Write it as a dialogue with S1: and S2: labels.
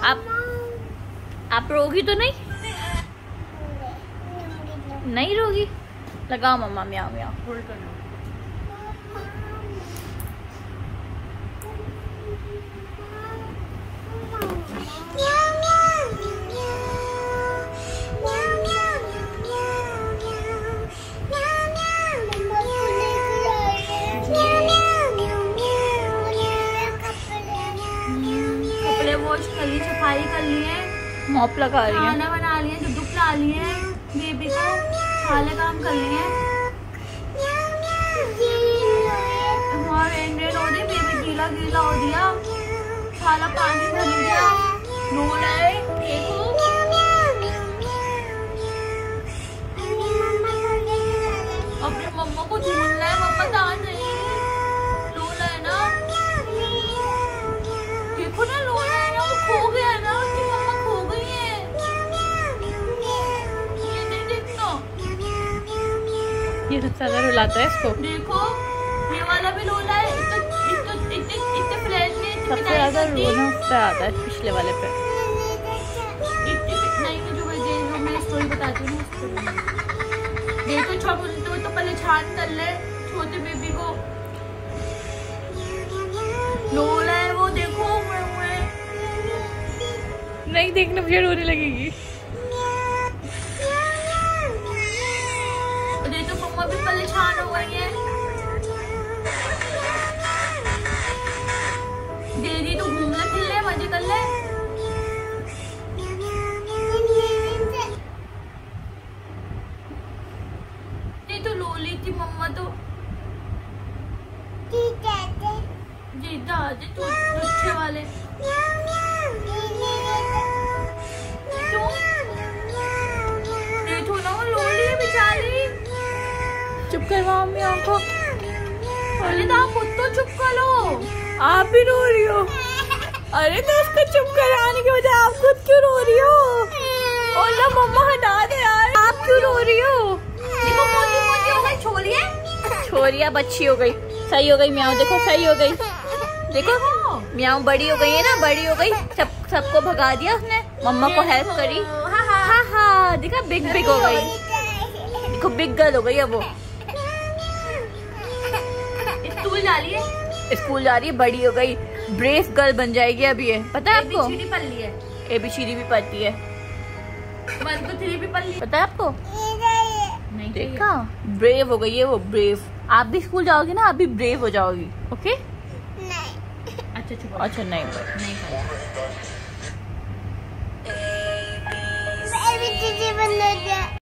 S1: आप रोगी तो नहीं? नहीं रोगी? लगाओ मम्मा म्याऊं म्याऊं। होल्ड कर लो। वॉश कर ली, सफाई कर ली है, मॉप लगा रही है, खाना बना लिया, दूध पिला लिए, बेबी को सारे काम कर लिए। बेबी गीला गीला हो दिया, सारा पानी भर दिया, रो रहा है। देखो अपने मम्मा को ढूंढ रहा है, मम्मा कहाँ नहीं रो रहा है ना। देखो ना रो रहा है ना, वो खो गया ना, उसकी मम्मा खो गई है। ये नहीं देखना, ये सबसे ज्यादा रुलाता है इसको। देखो ये वाला भी रो रहा है, इतने फ्रेंडली। सबसे ज्यादा रोना उस पे आता है, पिछले वाले पे। नहीं जो मैं स्टोरी बताती हूँ देखो, तो पहले छान कर ले छोटे बेबी को। रो रहा है वो, देखो नहीं देखना, मुझे रोने लगेगी। देखो मम्मा भी परेशान हो गई है। दीदी तो घूमने फिर ले, मजे कर ले। ये तो रो ली थी मम्मा तो। जीता तू अच्छे वाले देखो ना, वो रो रही है बेचारी। चुप करवाओ मम्मी आंखों। अरे तो आप खुद तो चुप करो, आप भी रो रही हो। अरे तो उसको चुप कराने की वजह आप खुद क्यों रो रही हो? और ना मम्मा हटा दे यार, आप क्यों रो रही हो? देखो मोटी मोटी हो गई, छोरिया बच्ची हो गई, सही हो गई म्याऊं। देखो सही हो गई, देखो म्याऊं बड़ी हो गई है ना, बड़ी हो गई। सबको भगा दिया उसने, मम्मा को हेल्प करी। हाँ देखा, बिग हो गई। देखो बिग गर्ल हो गई है वो। स्कूल जा रही है, बड़ी हो गई, ब्रेव गर्ल बन जाएगी अभी ये, पता है आपको? ABCD पढ़ ली है, ABCD भी पढ़ती है, 1 2 3 भी पढ़ ली, पता है आपको? नहीं देखा, ब्रेव हो गई है वो, ब्रेव। आप भी स्कूल जाओगी ना, आप भी ब्रेव हो जाओगी। ओके नहीं, अच्छा नहीं